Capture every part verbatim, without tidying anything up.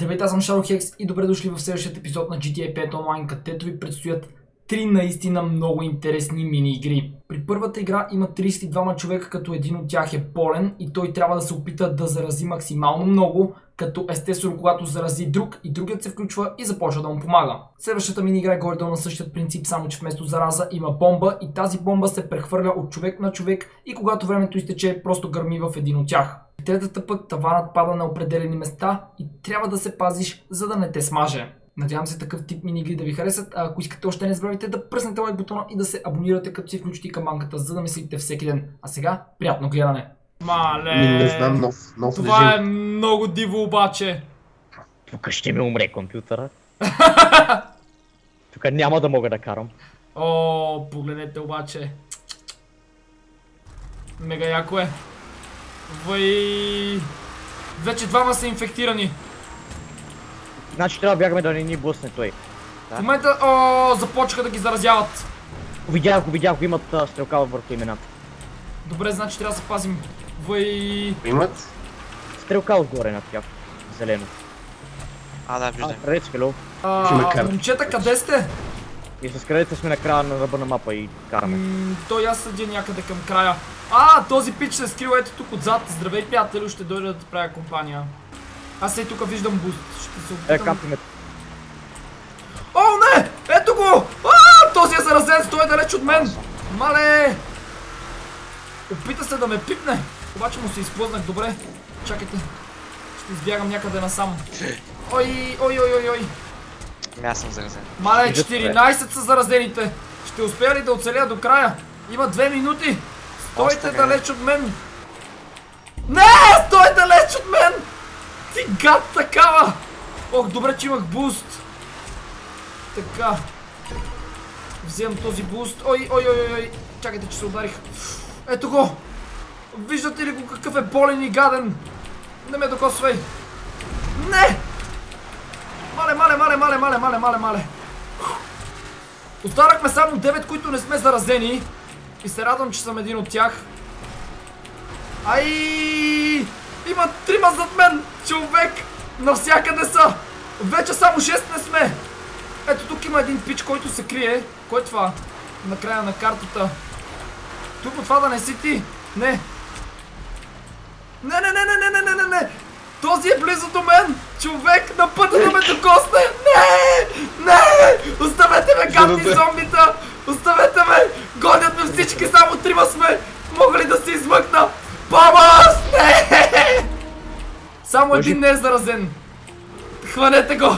Здравейте, аз съм Shadowhex и добре дошли в следващия епизод на джи ти ей пет онлайн, където ви предстоят три наистина много интересни мини-игри. При първата игра има тридесет и двама човека, като един от тях е болен и той трябва да се опита да зарази максимално много, като естествено когато зарази друг и другият се включва и започва да му помага. Следващата мини-игра е горе-долу на същия принцип, само че вместо зараза има бомба и тази бомба се прехвърля от човек на човек и когато времето изтече просто гърми в един от тях. Третата път таванът пада на определени места и трябва да се пазиш, за да не те смаже. Надявам се такъв тип мини-игри да ви харесат, а ако искате още не забравяйте да пръснете лайк бутона и да се абонирате, като си включите камбанката, за да ме следите всеки ден. А сега, приятно гледане! Мале! Не знам, нов, нов Това режим. е много диво обаче! Тук ще ми умре компютъра. Тук няма да мога да карам. О, погледнете обаче. Мега яко е. Вай... Вече двама са инфектирани. Значи трябва да бягаме да не ни блъсне той. В момента, о, започнаха да ги заразяват. Видях го, видях го, имат а, стрелка върху имената. Добре, значи трябва да се пазим. Вай... Имат? Стрелка отгоре на тях. Зелено. А, да, А, виждам. крадец, хело. А, момчета, къде сте? И с крадеца сме на края на ръба на мапа и караме. М, той аз седя някъде към края. А, този пич се е скрил ето тук отзад. Здравей, приятелю, ще дойда да ти правя компания. Аз и тук виждам буст. Ще се опитам. Е, кампиме. О, не! Ето го! А, този е заразен, стой далеч от мен! Мале! Опита се да ме пипне, обаче му се изплъзнах. Добре, чакайте. Ще избягам някъде насам. Ой, ой, ой, ой, ой. Ами аз съм заразен. Мале, четиринайсет са заразените. Ще успея ли да оцеля до края? Има две минути. Стойте Още не. далеч от мен. Не, стой далеч от мен! Ти гад такава! Ох, добре, че имах буст. Така. Вземам този буст. Ой, ой, ой, ой. Чакайте, че се ударих. Ето го! Виждате ли го какъв е болен и гаден? Не ме докосвай! Не! Мале, мале, мале, мале, мале, мале, мале, мале. Останахме само девет, които не сме заразени. И се радвам, че съм един от тях. Ай! Има трима зад мен! Човек! Навсякъде са! Вече само шест не сме! Ето тук има един пич, който се крие. Кой е това? Накрая на картата. Тук от това да не си ти! Не! Не, не, не, не, не, не, не, не! Този е близо до мен! Човек на пътя да ме докосне! Не! Не! Оставете ме, гадни зомбита! Оставете ме! Гонят ме всички, само трима сме! Мога ли да се измъкна? Помощ! Не! Само един не е заразен. Хванете го!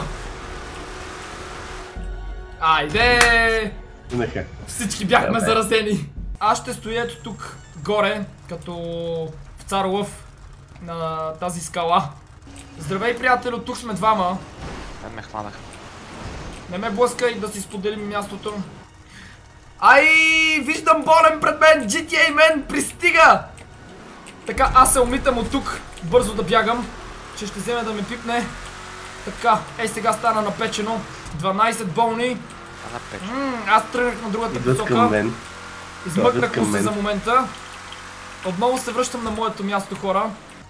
Айде! Нека. Всички бяхме Добре. заразени. Аз ще стоя ето тук горе, като в Цар Лъв на тази скала. Здравей, приятелю, тук сме двама. Те ме хванаха. Не ме блъскай да си споделим мястото. Ай, виждам болен пред мен, джи ти ей мен, пристига! Така, аз се умитам от тук, бързо да бягам, че ще вземе да ме пипне. Така, ей сега стана напечено, дванайсет болни. А, на пет. М, аз тръгнах на другата Идват към посока. мен. Измъкнах Идват към му се мен. за момента. Отново се връщам на моето място, хора.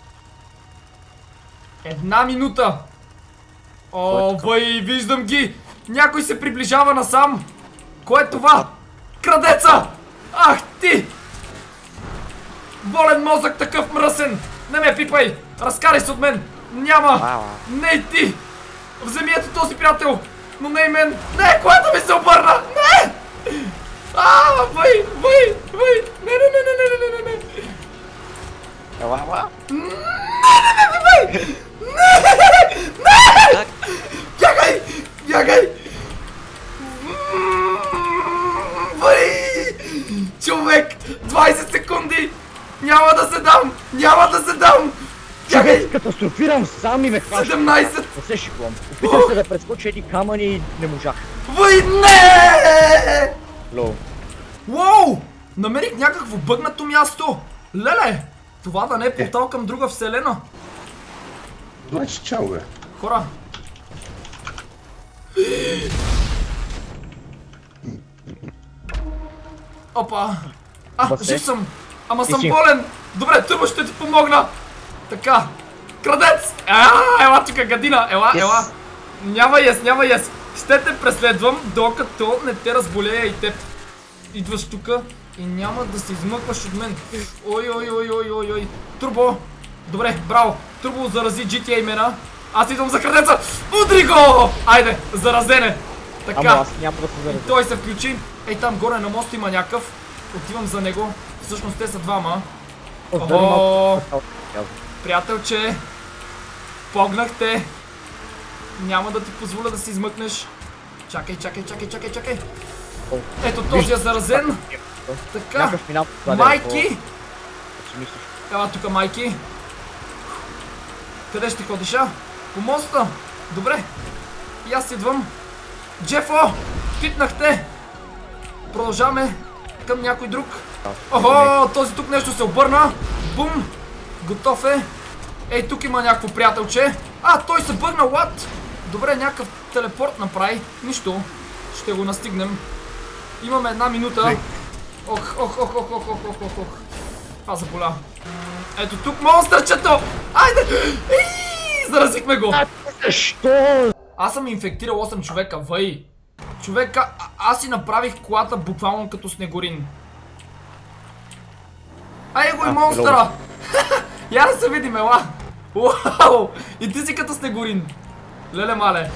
Една минута. О, бай, виждам ги. Някой се приближава насам. Кое е това? Крадеца! Ах ти! Болен мозък, такъв мръсен. Не ме пипай. Разкарай се от мен. Няма. Вау. Не и ти. Вземи ето този приятел. Но не и мен. Не, което ми се обърна. Не! А, бай, бай, бай. Не, не, не, не, не, не, не, не. Ела, ела. Как? Бягай! Бягай! Бай! Човек! двайсет секунди! Няма да се дам! Няма да се дам! Бягай! Чакай, катастрофирам сам и ме хваща. седемнайсет! Не се шиквам. Опитам се да прескоча едни камъни и не можах. Бай, не! Лоу. Уоу! Намерих някакво бъгнато място! Леле! Това да не е портал към друга вселена! Значи чао, бе. Хора! Опа! А, Басе? жив съм! Ама съм си. болен! Добре, Турбо ще ти помогна! Така! Крадец! А, ела тук, гадина! Ела, Yes. ела! Няма ес, няма ес! Ще те преследвам, докато не те разболея и теб. Идваш тука и няма да се измъкваш от мен. Ой, ой, ой, ой, ой, ой. Турбо! Добре, браво! Турбо зарази джи ти ей мена. Аз идвам за крадеца! Удри го! Айде, заразене! Ама Така. аз няма да се И заразя. той се включи. Ей, там горе на моста има някакъв. Отивам за него. Всъщност те са двама. Охо! Приятелче, погнах те. Няма да ти позволя да се измъкнеш. Чакай, чакай, чакай, чакай, чакай. Ето този е заразен. Така. Някакъв минал. Майки! Ела тук, майки. Къде ще ходиш, а? По моста. Добре. И аз идвам. Джефо! Пипнах те. Продължаваме към някой друг. Охо, този тук нещо се обърна. Бум. Готов е. Ей, тук има някакво приятелче. А, той се бъгна, what? Добре, някакъв телепорт направи. Нищо. Ще го настигнем. Имаме една минута. Ох, ох, ох, ох, ох, ох, ох, ох, ох. Това заболя. Ето тук монстърчето! Айде! Ей, заразихме го! Защо? Аз съм инфектирал осем човека, въй. Човека, а- аз си направих колата буквално като снегорин. Ай го и монстъра! Я да се видим, ела! Уау! И ти си като снегорин. Леле мале.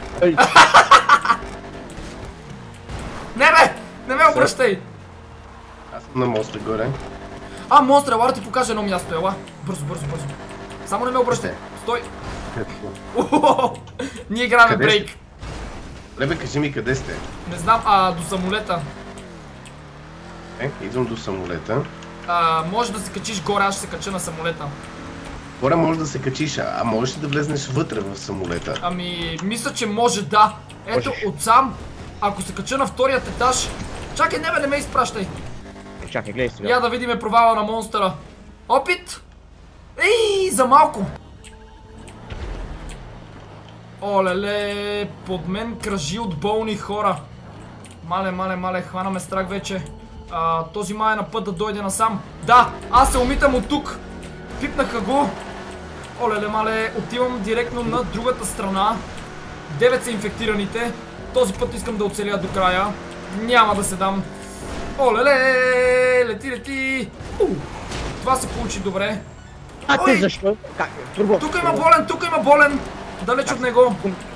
Не бе! Не ме обръщай! Аз съм на моста горе. А, монстър, ела да ти покажа едно място, ела. Бързо, бързо, бързо. Само не ме обръщай. Стой! Уау! Ние играме Къде брейк. сте? Лебе, кажи ми къде сте? Не знам, а до самолета. Е, идвам до самолета. А, може да се качиш горе, аз ще се кача на самолета. Горе може да се качиш, а можеш ли да влезнеш вътре в самолета? Ами, мисля, че може да. Ето, Можеш. отсам, ако се кача на вторият етаж... Чакай, не бе, не ме изпращай. Чакай, гледай сега. Я да видим провала на монстъра. Опит! Ей, за малко! Олеле, под мен кръжи от болни хора. Мале, мале, мале, хвана ме страх вече. А, този май е на път да дойде насам. Да, аз се умитам от тук. Пипнаха го. Олеле, мале, отивам директно на другата страна. Девет са инфектираните. Този път искам да оцеля до края. Няма да се дам. Олеле, лети, лети. У, това се получи добре. А Ой! ти защо? Как? Турбо. Тук има болен, тук има болен. Далеч от него.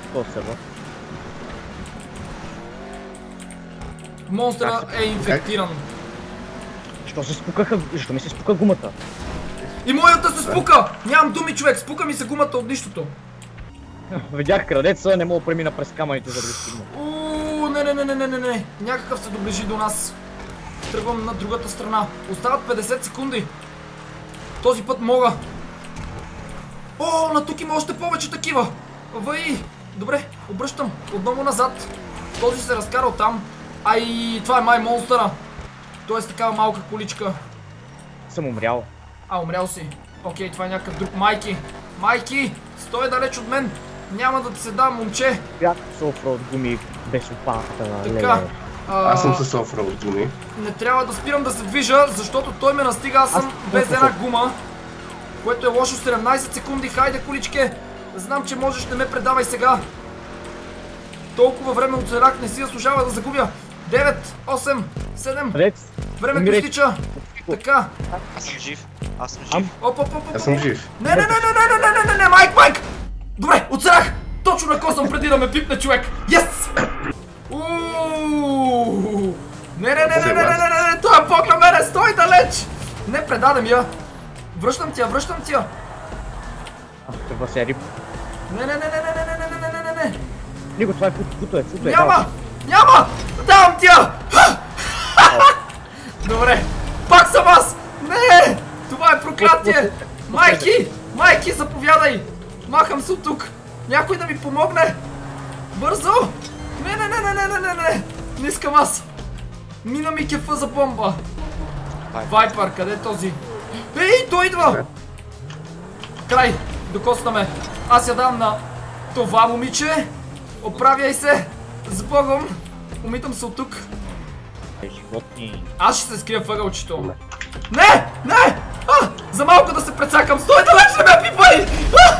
Монстъра е инфектиран. Защо се спукаха? Защо ми се спука гумата? И моята се спука! Нямам думи, човек. Спука ми се гумата от нищото. Видях крадеца, не мога да премина през камъните, за да го стигна. Ууу, не, не, не, не, не, не, не. Някакъв се доближи до нас. Тръгвам на другата страна. Остават петдесет секунди. Този път мога. О, на тук има още повече такива. Въй. Добре, обръщам. Отново назад. Този се разкара оттам. Ай, това е май монстъра. Той е с такава малка количка. Съм умрял. А, умрял си. Окей, това е някакъв друг. Майки. Майки, стой далеч от мен. Няма да ти се дам, момче. Бях с офроуд гуми без опаната. Така. А, Аз съм с офроуд гуми. Не трябва да спирам да се движа, защото той ме настига, аз съм Аз- без една гума. Което е лошо. Седемнайсет секунди, хайде, количке. Знам, че можеш, не ме предавай сега. Толкова време оцелях, не си заслужава да загубя. девет, осем, седем. Крадец. Времето умирай. изтича. Така. Аз съм жив. Аз съм Ам. жив. Оп, оп, оп, оп. Аз съм жив. Не, не, не, не, не, не, не, не, не, не, Майк, Майк! Добре, оцелях! Точно на косъм преди да ме пипне човек. Йес! Ууу! Не, не, не, не, не, не, не, не, не, той е бог на мене, стой далеч! Не, предадем я. Връщам ти я, връщам ти я. А, това се рип. Не, не, не, не, не, не, не, не, не, не, не. Него, това е футо, футо е, футо е. Няма! Няма! Давам ти я! Добре, пак съм аз! Не! Това е проклятие! Майки! Майки, заповядай! Махам се от тук! Някой да ми помогне! Бързо! Не, не, не, не, не, не, не, не! Не искам аз! Мина ми кефа за бомба! Вайпър, къде е този? Ей, той идва! Край! Докоснаме! Аз я дам на това момиче! Оправяй се! С Богом! Умитам се от тук! Животни. Аз ще се скрия въгълчето! Не! Не! А! За малко да се прецакам! Стой далеч, не ме пипай! А!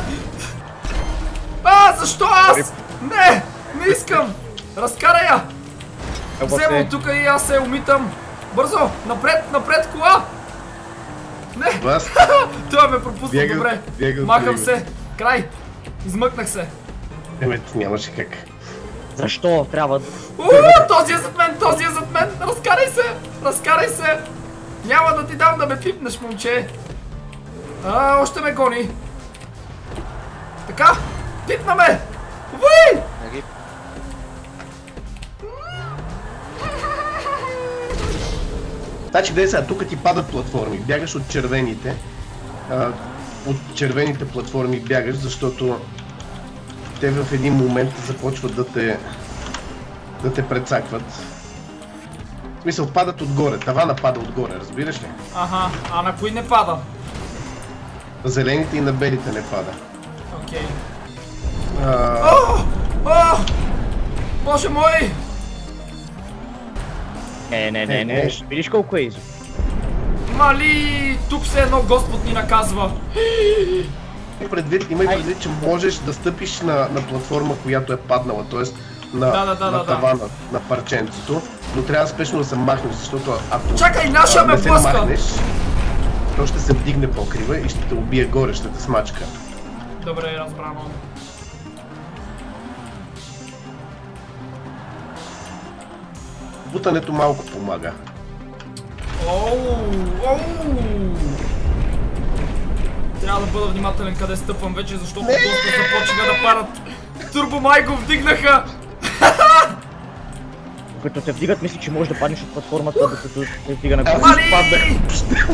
А, защо аз? Не! Не искам! Разкарай я! Вземам тук и аз се умитам! Бързо! Напред, напред кола! Не! Вас. Това ме пропусна Бягам, добре! бягам, Махам бягам. се! Край! Измъкнах се! Емет, нямаше как. Защо трябва? Уу, този е зад мен, този е зад мен! Разкарай се! Разкарай се! Няма да ти дам да ме пипнеш, момче! А, още ме гони! Така! Пипна ме! Уй! Не ги. Значи, дай сега, тук ти падат платформи. Бягаш от червените. А, от червените платформи бягаш, защото те в един момент започват да те да те прецакват. В смисъл, падат отгоре. Тавана пада отгоре, разбираш ли? Аха, а на кои не пада? На зелените и на белите не пада. Окей. А, О! О! Боже мой! Не, не, не, не, ще видиш колко е изи. Мали! Тук все едно Господ ни наказва. имай предвид, имай предвид, че можеш да стъпиш на, на платформа, която е паднала, т.е. на, Да, да, да, на да, тавана, на парченцето, но трябва спешно да се махнеш, защото ако Чакай, наша а, ме не се блъска! махнеш, то ще се вдигне покрива и ще те убие горе, ще те смачка. Добре, разбрано. Бутането малко помага. Оу! Оу! Трябва да бъда внимателен къде стъпвам вече, защото доста започнаха да падат. Турбомай го вдигнаха! Като те вдигат, мисли, че можеш да паднеш от платформата, докато те вдига на Аз горе. Мали! изпаднах.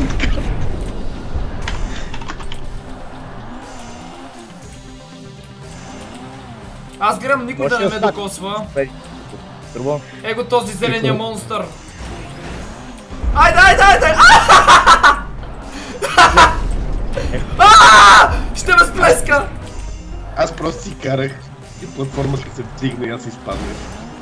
Аз гледам никой да не ме Може да докосва. Турбо. Его този зеления монстър. Айде, айде, айде! А! Ще ме сплеска! Аз просто си карах и платформата се вдигна и аз изпаднах.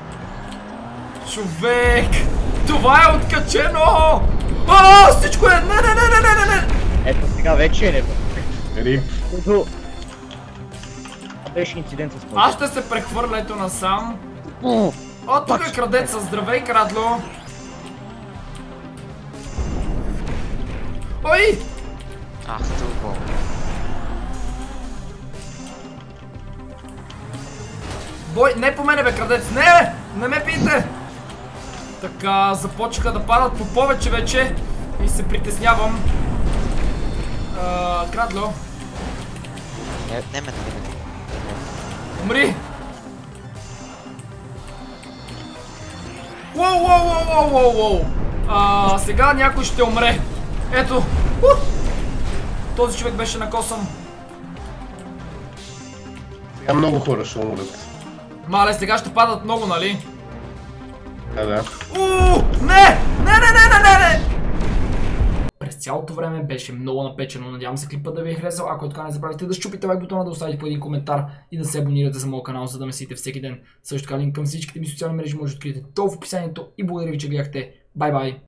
Човек! Това е откачено! А, всичко е! Не, не, не, не, не, не, не! Ето сега вече е небе. Рип. Което... Това беше инцидент с моите. Аз ще се прехвърля ето насам. О, тук е крадеца. Здравей, крадло! Ой! Ах, тълпо. Бой, не по мене бе, крадец! Не! Не ме пийте! Така, започнаха да падат по повече вече и се притеснявам. А, крадло, Не, не ме, не ме. умри! Уоу, уоу, уоу, уоу, уоу! А, сега някой ще умре. Ето! Ух! Този човек беше накосан. Сега много хора ще умрат. Мале, сега ще падат много, нали? Да, да. Уу! Не! Не, не, не, не, не, не! През цялото време беше много напечено. Надявам се клипът да ви е харесал. Ако е така, не забравяйте да щупите лайк бутона, да оставите по един коментар и да се абонирате за моят канал, за да ме следите всеки ден. Също така линк към всичките ми социални мрежи може да откриете долу в описанието и благодаря ви, че гледахте. Бай бай!